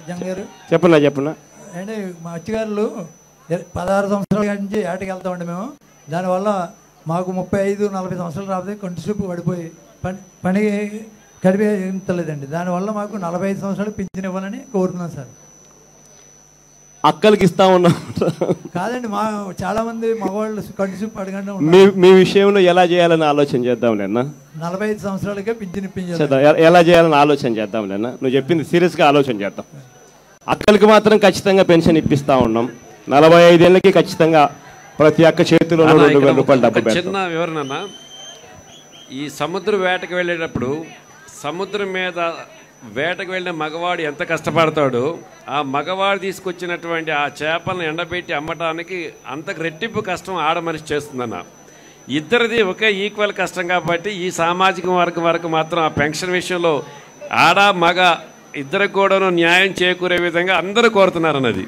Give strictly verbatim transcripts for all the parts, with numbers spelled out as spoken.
జంగారు చెప్పన్నా చెప్పన్నా అంటే మా అచ్చగారులు పదహారు సంవత్సరాల నుంచి ఏటకి వెళ్తామండి మేము. దానివల్ల మాకు ముప్పై ఐదు నలభై సంవత్సరాలు రాకపోతే కొంచెం చూపు పడిపోయి పని పని కడిపించలేదండి. దానివల్ల మాకు నలభై ఐదు సంవత్సరాలు పింఛన్ ఇవ్వాలని కోరుతున్నాం సార్. అక్కలకి ఇస్తా ఉన్నాం కాదండి, మా చాలా మంది మగవాళ్ళు కంటి చూపు అడగండి. మీ మీ విషయంలో ఎలా చేయాలని ఆలోచన చేద్దాంలే అన్న. నలభై ఐదు సంవత్సరాలకే పింఛన్ ఇప్పించాలి. ఎలా చేయాలని ఆలోచన చేద్దాంలే అన్న. నువ్వు చెప్పింది సీరియస్గా ఆలోచన చేద్దాం. అక్కలకి మాత్రం ఖచ్చితంగా పెన్షన్ ఇప్పిస్తా ఉన్నాం. నలభై ఐదేళ్ళకి ఖచ్చితంగా ప్రతి ఒక్క చేతిలో రెండు వేల రూపాయలు డబ్బు. చిన్న వివరణ, ఈ సముద్ర వేటకు వెళ్ళేటప్పుడు సముద్రం మీద వేటకు వెళ్ళిన మగవాడు ఎంత కష్టపడతాడో ఆ మగవాడు తీసుకొచ్చినటువంటి ఆ చేపలను ఎండబెట్టి అమ్మటానికి అంతకు రెట్టింపు కష్టం ఆడ మనిషి చేస్తుందన్న. ఇద్దరిది ఒకే ఈక్వల్ కష్టం కాబట్టి ఈ సామాజిక వర్గం వరకు మాత్రం ఆ పెన్షన్ విషయంలో ఆడ మగ ఇద్దరికి కూడాను న్యాయం చేకూరే విధంగా అందరూ కోరుతున్నారు అన్నది.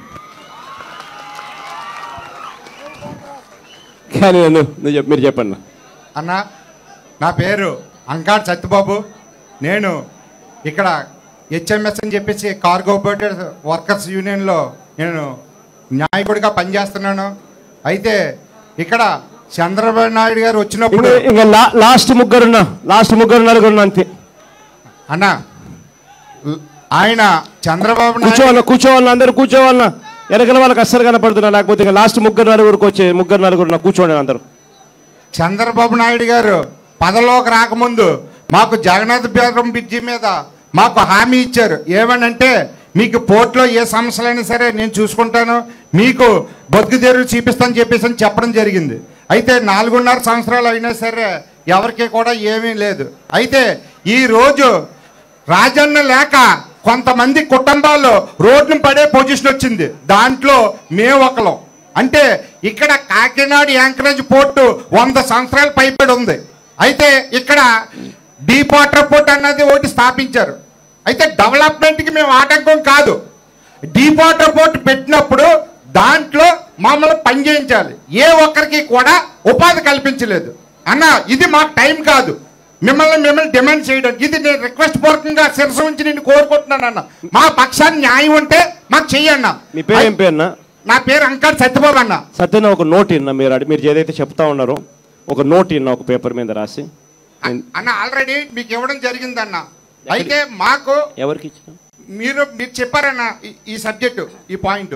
కానీ నువ్వు చెప్ప మీరు చెప్పండి అన్న. నా పేరు అంకాడ్ సత్యబాబు. నేను ఇక్కడ హెచ్ఎంఎస్ అని చెప్పేసి కార్పొరేటర్ వర్కర్స్ యూనియన్లో నేను న్యాయకుడిగా పనిచేస్తున్నాను. అయితే ఇక్కడ చంద్రబాబు నాయుడు గారు వచ్చినప్పుడు ఇంకా లాస్ట్ ముగ్గురున్నా లాస్ట్ ముగ్గురు నలుగురున్నా అంతే అన్న. ఆయన చంద్రబాబు కూర్చోవాలన్నా కూర్చోవాలన్నా అందరూ కూర్చోవాలన్నా. వెనకల వాళ్ళకి అస్సలు కనపడుతున్నా, లేకపోతే ఇంకా లాస్ట్ ముగ్గురు నలుగురికి వచ్చే ముగ్గురు నలుగురు కూర్చోండి అందరూ. చంద్రబాబు నాయుడు గారు పదలోకి రాకముందు మాకు జగన్నాథపురం బ్రిడ్జి మీద మాకు హామీ ఇచ్చారు. ఏమనంటే మీకు పోర్టులో ఏ సమస్యలైనా సరే నేను చూసుకుంటాను, మీకు బతుకు తెరువు చూపిస్తాను చెప్పేసి అని చెప్పడం జరిగింది. అయితే నాలుగున్నర సంవత్సరాలు అయినా సరే ఎవరికి కూడా ఏమీ లేదు. అయితే ఈరోజు రాజన్న లేక కొంతమంది కుటుంబాల్లో రోడ్లు పడే పొజిషన్ వచ్చింది. దాంట్లో మేము ఒకలం. అంటే ఇక్కడ కాకినాడ యాంకరేజ్ పోర్టు వంద సంవత్సరాలు పైబడి ఉంది. అయితే ఇక్కడ డీప్ వాటర్ పోర్ట్ అన్నది ఒకటి స్థాపించారు. అయితే డెవలప్మెంట్కి మేము ఆటంకం కాదు. డీప్ వాటర్ పోర్ట్ పెట్టినప్పుడు దాంట్లో మమ్మల్ని పని చేయించాలి. ఏ ఒక్కరికి కూడా ఉపాధి కల్పించలేదు అన్న. ఇది మాకు టైం కాదు మిమ్మల్ని మిమ్మల్ని డిమాండ్ చేయడానికి. ఇది నేను రిక్వెస్ట్ పూర్వకంగా శిరస ఉంచి నేను కోరుకుంటున్నాను అన్న. మా పక్షాన్ని న్యాయం ఉంటే మాకు చెయ్యన్న. మీ పేరు ఏం పేరు అన్న? నా పేరు అంకాడ్ సత్యబాబు అన్న. సత్యన ఒక నోట్ ఇన్నా, మీరు మీరు ఏదైతే చెప్తా ఉన్నారో ఒక నోట్ ఇన్నా ఒక పేపర్ మీద రాసి అన్న. ఆల్రెడీ మీకు ఇవ్వడం జరిగిందన్న. అయితే మాకు ఎవరికి ఇచ్చిన మీరు మీరు చెప్పారన్న ఈ సబ్జెక్టు ఈ పాయింట్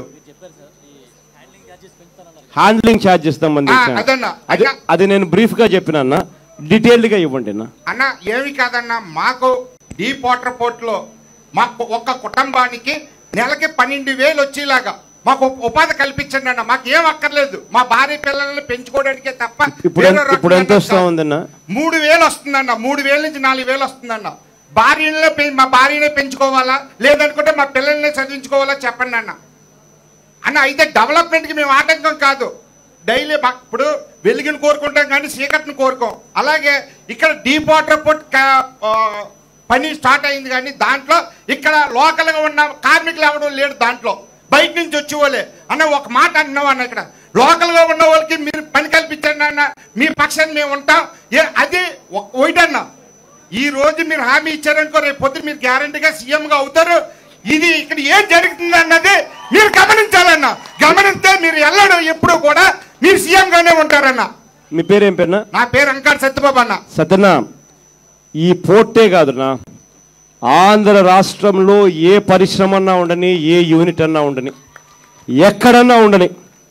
హ్యాండ్లింగ్ ఛార్జ్ ఇస్తాం అది అది నేను బ్రీఫ్ గా చెప్పిన అన్న. డీటెయిల్డ్ గా ఇవ్వండి అన్న. అన్న ఏమి కాదన్న, మాకు డీప్ వాటర్ పోర్ట్ లో మాకు ఒక్క కుటుంబానికి నెలకి పన్నెండు వేలు వచ్చేలాగా మాకు ఉపాధి కల్పించండి అన్న. మాకు ఏం అక్కర్లేదు, మా భార్య పిల్లల్ని పెంచుకోవడానికే తప్ప. ఇప్పుడు ఎంత వస్తా ఉందన్న? మూడు వేలు వస్తుందన్న. మూడు వేల నుంచి నాలుగు వేలు వస్తుందన్న. భార్యనే మా భార్యనే పెంచుకోవాలా, లేదనుకుంటే మా పిల్లల్ని చదివించుకోవాలా చెప్పండి అన్న. అన్న అయితే డెవలప్మెంట్కి మేము ఆటంకం కాదు. డైలీ ఇప్పుడు వెలుగుని కోరుకుంటాం కానీ చీకటిని కోరుకోం. అలాగే ఇక్కడ డీప్ వాటర్ పోర్ట్ పని స్టార్ట్ అయింది కానీ దాంట్లో ఇక్కడ లోకల్గా ఉన్న కార్మికులు ఎవడం లేడు. దాంట్లో బయట నుంచి వచ్చేవాళ్ళే అన్న. ఒక మాట అంటున్నావు అన్న, ఇక్కడ లోకల్గా ఉన్న వాళ్ళకి మీరు పని కల్పించండి అన్న. మీ పక్షాన్ని మేము ఉంటాం. ఏ అది ఒకటన్న. ఈ రోజు మీరు హామీ ఇచ్చారనుకో, రేపు పొద్దున మీరు గ్యారంటీగా సీఎంగా అవుతారు. ఇది ఇక్కడ ఏం జరుగుతుంది అన్నది మీరు గమనించాలన్న. గమనిస్తే మీరు ఎల్లడం ఎప్పుడు కూడా మీరు సీఎంగానే ఉంటారన్న. మీ పేరు ఏం పేరునా? నా పేరు అంకాడ్ సత్యబాబు అన్న. సత్యనా, ఈ పోర్టే కాదునా, ఆంధ్ర రాష్ట్రంలో ఏ పరిశ్రమ అన్నా ఉండని, ఏ యూనిట్ అన్నా ఉండని, ఎక్కడన్నా ఉండని,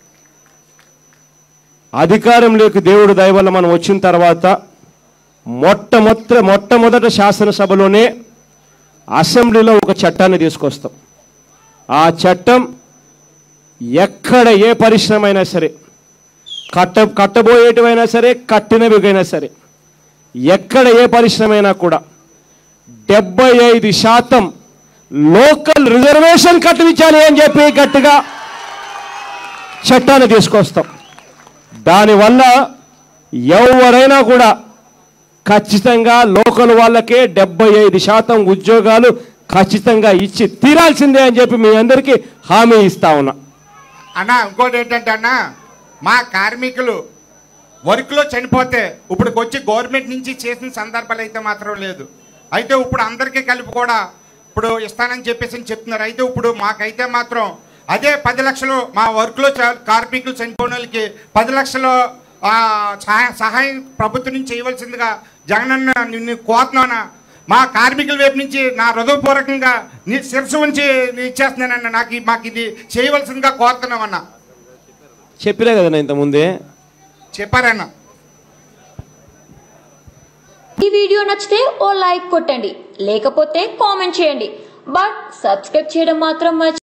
అధికారంలోకి దేవుడు దయ వల్ల మనం వచ్చిన తర్వాత మొట్టమొదట మొట్టమొదట శాసనసభలోనే అసెంబ్లీలో ఒక చట్టాన్ని తీసుకొస్తాం. ఆ చట్టం ఎక్కడ ఏ పరిశ్రమ అయినా సరే, కట్ట కట్టబోయేటివైనా సరే, కట్టినవిగైనా సరే, ఎక్కడ ఏ పరిశ్రమ అయినా కూడా డెబ్బై ఐదు శాతం లోకల్ రిజర్వేషన్ కట్టించాలి అని చెప్పి గట్టిగా చట్టాన్ని తీసుకొస్తాం. దానివల్ల ఎవరైనా కూడా ఖచ్చితంగా లోకల్ వాళ్ళకే డెబ్బై ఐదు శాతం ఉద్యోగాలు ఖచ్చితంగా ఇచ్చి తీరాల్సిందే అని చెప్పి మీ అందరికీ హామీ ఇస్తా ఉన్నా అన్న. ఇంకోటి ఏంటంటే అన్న, మా కార్మికులు వర్క్లో చనిపోతే ఇప్పటికి వచ్చి గవర్నమెంట్ నుంచి చేసిన సందర్భాలు అయితే మాత్రం లేదు. అయితే ఇప్పుడు అందరికీ కలిపి కూడా ఇప్పుడు ఇస్తానని చెప్పేసి అని చెప్తున్నారు. అయితే ఇప్పుడు మాకైతే మాత్రం అదే పది లక్షలు మా వర్క్లో కార్మికులు చనిపోయిన వాళ్ళకి పది లక్షలు ఆ, సహాయ- సహాయం ప్రభుత్వం నుంచి చేయవలసిందిగా జగనన్న నిన్ను కోరుతున్నానా. మా కార్మికుల వైపు నుంచి నా హృదయపూర్వకంగా నీ శిరస్సు ఉంచి ఇచ్చేస్తున్నానన్న. నాకు ఈ- మాకు ఇది చేయవలసిందిగా కోరుతున్నామన్న. చెప్పినా కదా ఇంతకుముందే. చెప్పారన్న. ఈ వీడియో నచ్చితే ఓ లైక్ కొట్టండి, లేకపోతే కామెంట్ చేయండి. బట్ సబ్స్క్రైబ్ చేయడం మాత్రం మర్చి